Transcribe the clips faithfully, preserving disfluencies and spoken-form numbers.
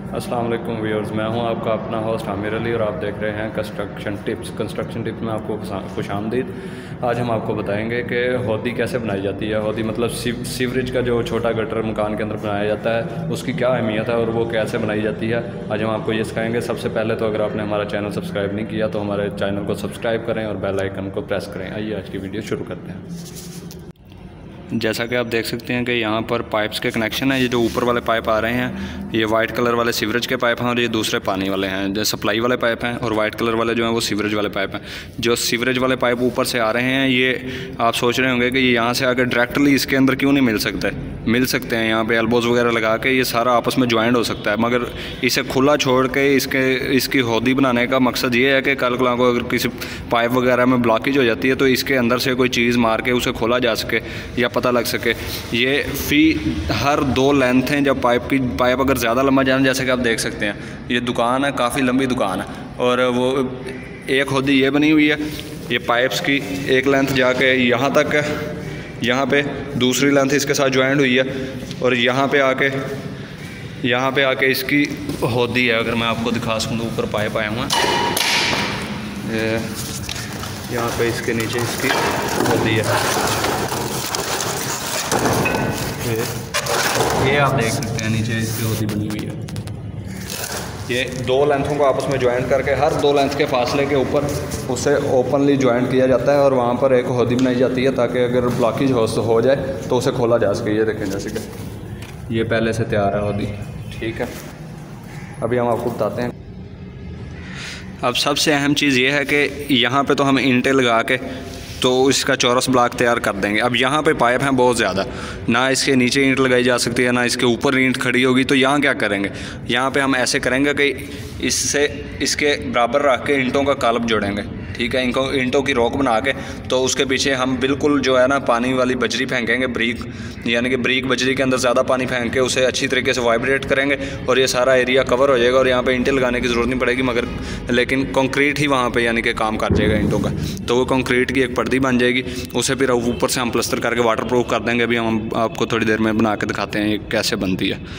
अस्सलाम वालेकुम व्यूअर्स, मैं हूं आपका अपना होस्ट आमिर अली और आप देख रहे हैं कंस्ट्रक्शन टिप्स। कंस्ट्रक्शन टिप्स में आपको खुशामदीद। आज हम आपको बताएंगे कि होदी कैसे बनाई जाती है। होदी मतलब सीव सीवरेज का जो छोटा गटर मकान के अंदर बनाया जाता है, उसकी क्या अहमियत है और वो कैसे बनाई जाती है, आज हम आपको ये सिखाएंगे। सबसे पहले तो अगर आपने हमारा चैनल सब्सक्राइब नहीं किया तो हमारे चैनल को सब्सक्राइब करें और बेल आइकन को प्रेस करें। आइए आज की वीडियो शुरू करते हैं। जैसा कि आप देख सकते हैं कि यहाँ पर पाइप्स के कनेक्शन है। ये जो ऊपर वाले पाइप आ रहे हैं ये वाइट कलर वाले सीवरेज के पाइप हैं और ये दूसरे पानी वाले हैं जो सप्लाई वाले पाइप हैं, और वाइट कलर वाले जो हैं वो सीवरेज वाले पाइप हैं। जो सीवरेज वाले पाइप ऊपर से आ रहे हैं ये आप सोच रहे होंगे कि ये यहाँ से आकर डायरेक्टली इसके अंदर क्यों नहीं मिल सकते। मिल सकते हैं, यहाँ पर एल्बोज़ वगैरह लगा के ये सारा आपस में ज्वाइंट हो सकता है, मगर इसे खुला छोड़ के इसके इसकी होदी बनाने का मकसद ये है कि कल को अगर किसी पाइप वगैरह में ब्लॉकेज हो जाती है तो इसके अंदर से कोई चीज़ मार के उसे खोला जा सके या पता लग सके। ये फी हर दो लेंथ हैं। जब पाइप की पाइप अगर ज़्यादा लंबा जाए, जैसे कि आप देख सकते हैं ये दुकान है, काफ़ी लंबी दुकान है, और वो एक होदी ये बनी हुई है। ये पाइप्स की एक लेंथ जाके यहाँ तक है, यहाँ पे दूसरी लेंथ इसके साथ ज्वाइंट हुई है, और यहाँ पे आके यहाँ पे आके इसकी होदी है। अगर मैं आपको दिखा सकूँ तो ऊपर पाइप आए हुए हैं, यहाँ पे इसके नीचे इसकी होदी है। ये आप देख सकते हैं नीचे इसकी होदी बनी हुई है। ये दो लेंथों को आपस में ज्वाइंट करके हर दो लेंथ के फासले के ऊपर उसे ओपनली ज्वाइंट किया जाता है और वहाँ पर एक होदी बनाई जाती है ताकि अगर ब्लॉकेज हो हो जाए तो उसे खोला जा सके। ये देखें जैसे कि ये पहले से तैयार है होदी, ठीक है। अभी हम आपको बताते हैं। अब सबसे अहम चीज़ ये है कि यहाँ पे तो हम ईंटें लगा के तो इसका चौरस ब्लॉक तैयार कर देंगे। अब यहाँ पे पाइप हैं बहुत ज़्यादा, ना इसके नीचे ईंट लगाई जा सकती है ना इसके ऊपर ईंट खड़ी होगी, तो यहाँ क्या करेंगे, यहाँ पे हम ऐसे करेंगे कि इससे इसके बराबर रख के ईंटों का कालब जोड़ेंगे, ठीक है। इनको ईंटों की रोक बना के तो उसके पीछे हम बिल्कुल जो है ना पानी वाली बजरी फेंकेंगे, ब्रीक, यानी कि ब्रीक बजरी के अंदर ज़्यादा पानी फेंक के उसे अच्छी तरीके से वाइब्रेट करेंगे और ये सारा एरिया कवर हो जाएगा और यहाँ पे ईंटें लगाने की ज़रूरत नहीं पड़ेगी, मगर लेकिन कंक्रीट ही वहाँ पे यानी कि काम कर जाएगा ईंटों का। तो वो कंक्रीट की एक पर्दी बन जाएगी, उसे फिर ऊपर से हम प्लास्टर करके वाटर प्रूफ कर देंगे। अभी हम आपको थोड़ी देर में बना के दिखाते हैं ये कैसे बनती है।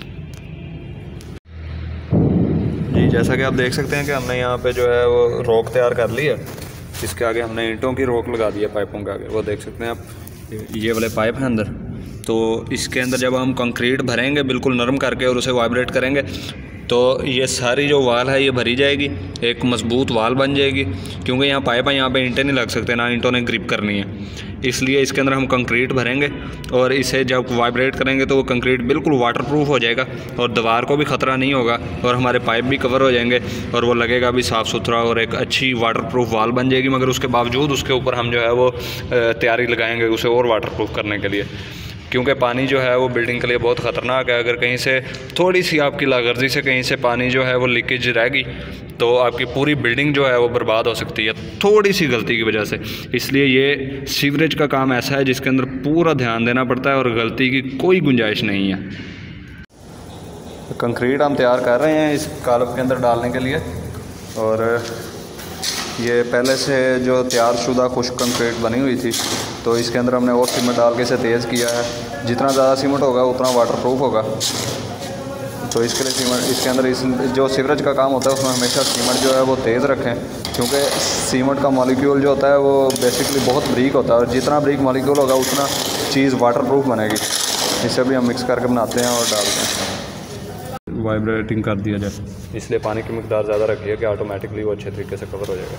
जी जैसा कि आप देख सकते हैं कि हमने यहाँ पे जो है वो रोक तैयार कर ली है। इसके आगे हमने ईंटों की रोक लगा दी है पाइपों के आगे, वो देख सकते हैं आप। ये वाले पाइप हैं अंदर, तो इसके अंदर जब हम कंक्रीट भरेंगे बिल्कुल नरम करके और उसे वाइब्रेट करेंगे तो ये सारी जो वाल है ये भरी जाएगी, एक मजबूत वाल बन जाएगी। क्योंकि यहाँ पाइप है, यहाँ पे ईंटें नहीं लग सकते, ना ईंटों ने ग्रिप करनी है, इसलिए इसके अंदर हम कंक्रीट भरेंगे और इसे जब वाइब्रेट करेंगे तो वो कंक्रीट बिल्कुल वाटरप्रूफ हो जाएगा और दीवार को भी ख़तरा नहीं होगा और हमारे पाइप भी कवर हो जाएंगे और वो लगेगा भी साफ़ सुथरा और एक अच्छी वाटरप्रूफ वाल बन जाएगी। मगर उसके बावजूद उसके ऊपर हम जो है वो तैयारी लगाएंगे उसे और वाटरप्रूफ करने के लिए, क्योंकि पानी जो है वो बिल्डिंग के लिए बहुत ख़तरनाक है। अगर कहीं से थोड़ी सी आपकी लागर्जी से कहीं से पानी जो है वो लीकेज रहेगी तो आपकी पूरी बिल्डिंग जो है वो बर्बाद हो सकती है थोड़ी सी गलती की वजह से। इसलिए ये सीवरेज का काम ऐसा है जिसके अंदर पूरा ध्यान देना पड़ता है और गलती की कोई गुंजाइश नहीं है। कंक्रीट हम तैयार कर रहे हैं इस कालब के अंदर डालने के लिए, और ये पहले से जो तैयार शुदा खुश्क कंक्रीट बनी हुई थी तो इसके अंदर हमने और सीमेंट डाल के इसे तेज़ किया है। जितना ज़्यादा सीमेंट होगा उतना वाटरप्रूफ होगा, तो इसके लिए सीमेंट इसके अंदर इस जो सीवरेज का काम होता है उसमें हमेशा सीमेंट जो है वो तेज़ रखें, क्योंकि सीमेंट का मॉलिक्यूल जो होता है वो बेसिकली बहुत ब्रीक होता है और जितना ब्रीक मॉलिक्यूल होगा उतना चीज़ वाटरप्रूफ बनेगी। इसे भी हम मिक्स करके बनाते हैं और डालते हैं। वाइब्रेटिंग कर दिया जाए, इसलिए पानी की मिकदार ज़्यादा रखिए कि ऑटोमेटिकली वो अच्छे तरीके से कवर हो जाएगा।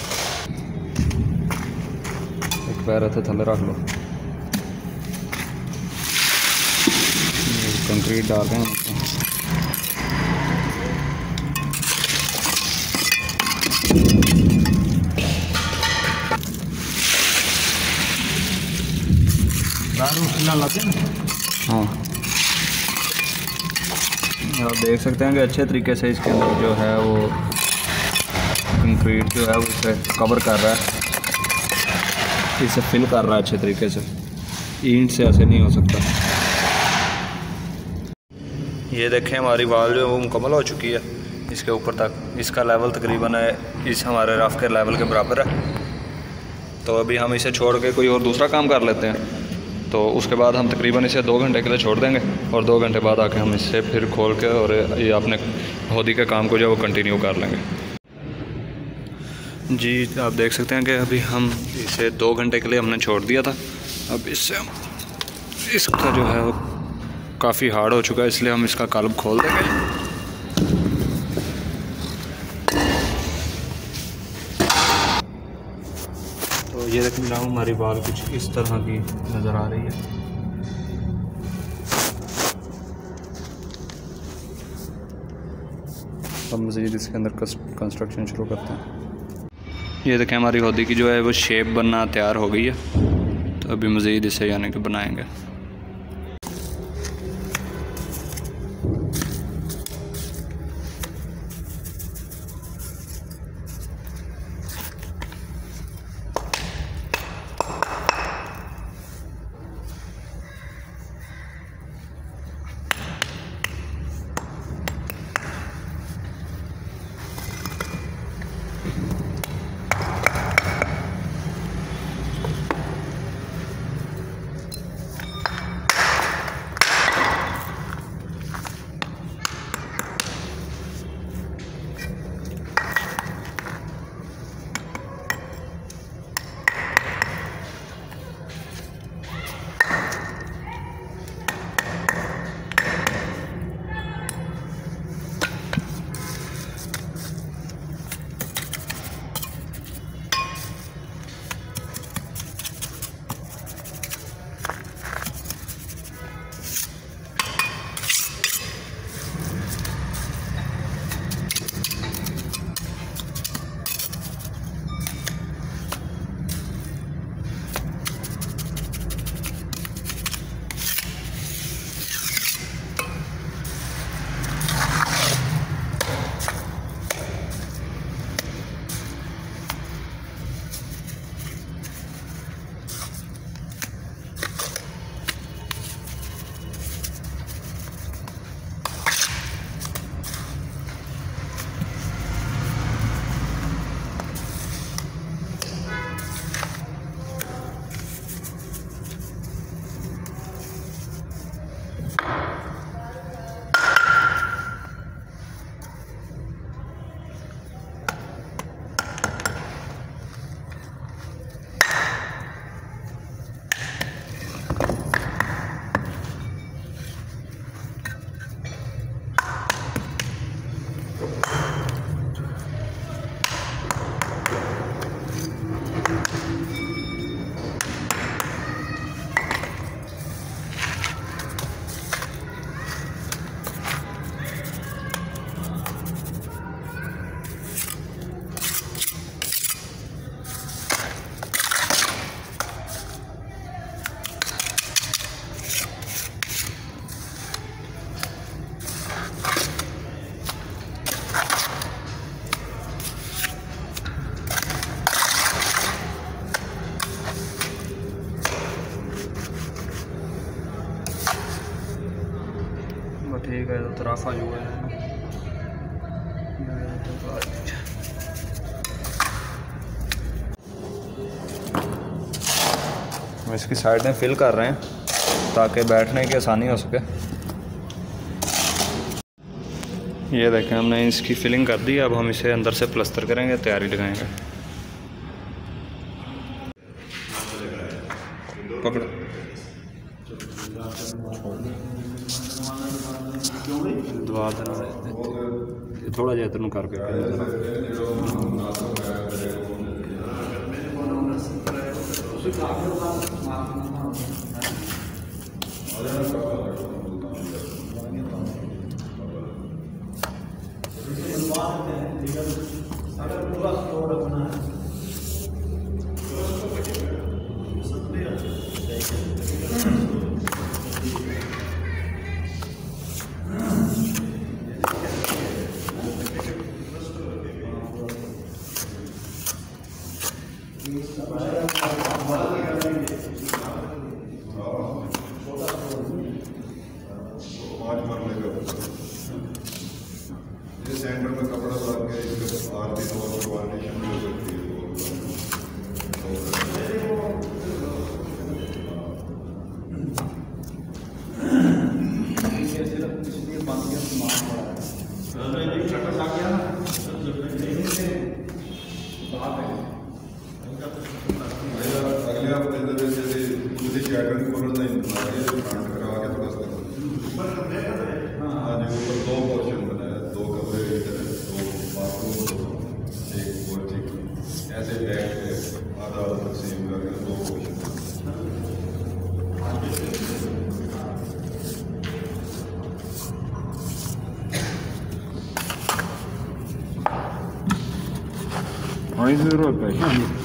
एक पैर ऐसे थल्ले रख लो, कंक्रीट डाल रहे हैं। हाँ आप देख सकते हैं कि अच्छे तरीके से इसके अंदर जो है वो कंक्रीट जो है वो इसे कवर कर रहा है, इसे फिल कर रहा है अच्छे तरीके से। ईंट से ऐसे नहीं हो सकता। ये देखें हमारी वाल जो है वो मुकम्मल हो चुकी है इसके ऊपर तक। इसका लेवल तकरीबन है इस हमारे रफ के लेवल के बराबर है। तो अभी हम इसे छोड़ के कोई और दूसरा काम कर लेते हैं। तो उसके बाद हम तकरीबन इसे दो घंटे के लिए छोड़ देंगे और दो घंटे बाद आके हम इसे फिर खोल के और ये अपने होदी के काम को जो है वो कंटिन्यू कर लेंगे। जी आप देख सकते हैं कि अभी हम इसे दो घंटे के लिए हमने छोड़ दिया था। अब इससे हम इसका जो है वो काफ़ी हार्ड हो चुका है, इसलिए हम इसका कल्ब खोल देंगे। तो ये देखें जनाब हमारी बाल कुछ इस तरह की नज़र आ रही है। अब मज़ीद इसके अंदर कंस्ट्रक्शन शुरू करते हैं। ये देखें हमारी होदी की जो है वो शेप बनना तैयार हो गई है, तो अभी मज़ीद इसे यानी कि बनाएंगे। ठीक है, तो तराफा जो है हम इसकी साइडें फिल कर रहे हैं ताकि बैठने की आसानी हो सके। ये देखें हमने इसकी फिलिंग कर दी, अब हम इसे अंदर से प्लस्तर करेंगे, तैयारी लगाएंगे। पकड़ दवा देना थोड़ा जिहा तेन करके सेंटर में कपड़ा लग के आरती और वार्निशिंग भी हो सकती है। ऐसे बैक पे आधा आधा तकसीम करके दो पोर्शन। हाँ इधर होता है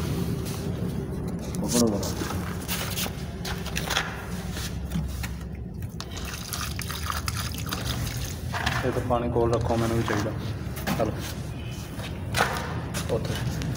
पकड़ो बड़ा ये तो पानी कोल रखो, मैंने भी चाहिए। चलो उत्थे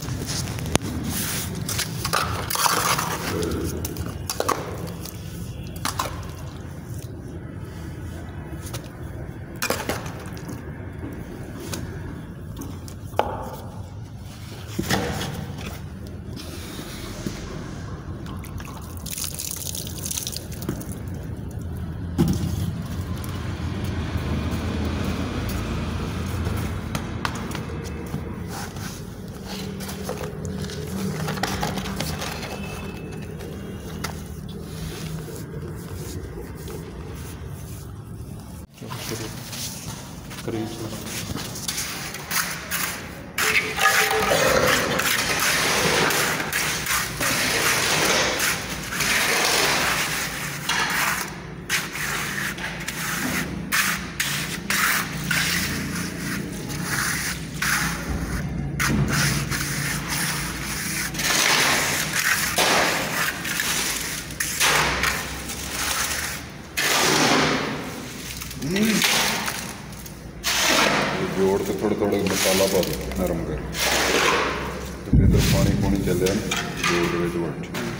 करीब जोड़ के थोड़े थोड़े मसाला पा दो नरम कर इधर पानी पूनी चलिया जोड़ वट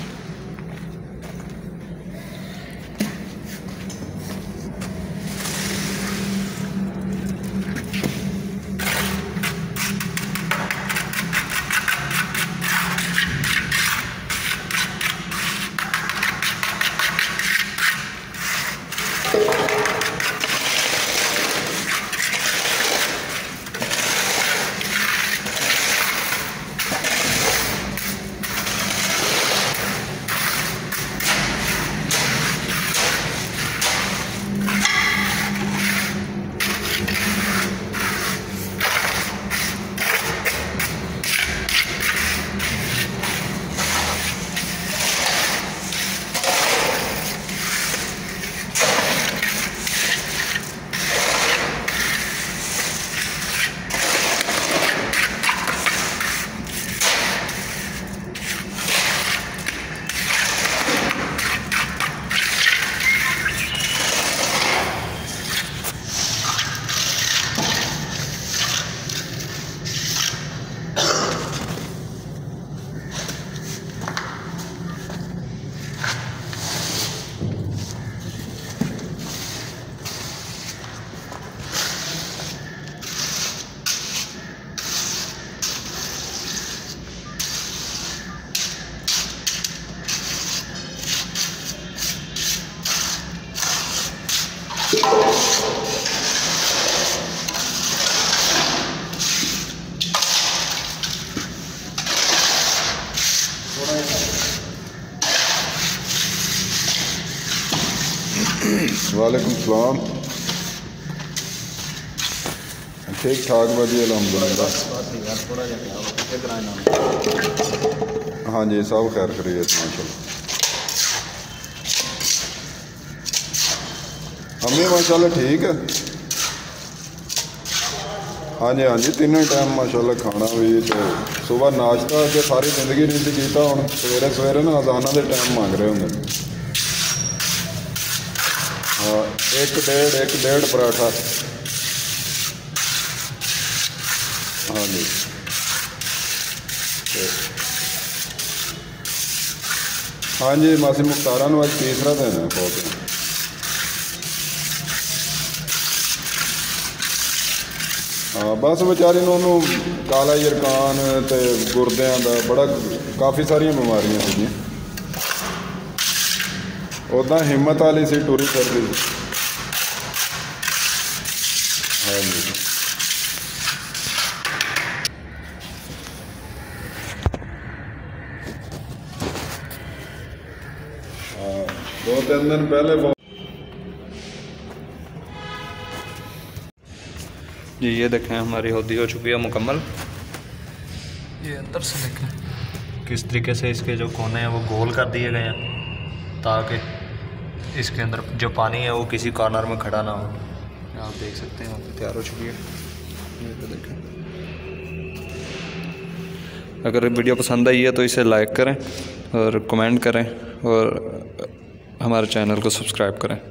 वालेकुम सलाम। ठीक ठाक बढ़िया अल्हम्दुलिल्लाह। हाँ जी सब खैर खैरियत माशाल्लाह। अम्मी माशाल्लाह ठीक है। हाँ जी हाँ जी तीनों टाइम माशाल्लाह खाना भी तो सुबह नाश्ता तो सारी जिंदगी नहीं किया, हम सवेरे सवेरे ना अजाना के टाइम मांग रहे होंगे। हाँ एक डेढ़ एक डेढ़ पराठा। हाँ जी हाँ जी मासी मुख्तारा अज तीसरा दिन है बहुत। हाँ बस बेचारी नूं काला यरकान तो गुरदियां का बड़ा काफ़ी सारिया बीमारियां सी। उदा हिम्मत वाली सी, टुरी फिरदी। हाँ जी हाँ दो तीन दिन पहले जी ये देखें हमारी होदी हो चुकी है मुकम्मल। ये अंदर से देखें। किस तरीके से इसके जो कोने हैं वो गोल कर दिए गए हैं ताकि इसके अंदर जो पानी है वो किसी कॉर्नर में खड़ा ना हो। आप देख सकते हैं वहाँ तैयार हो चुकी है। ये तो देखें, अगर वीडियो पसंद आई है तो इसे लाइक करें और कमेंट करें और हमारे चैनल को सब्सक्राइब करें।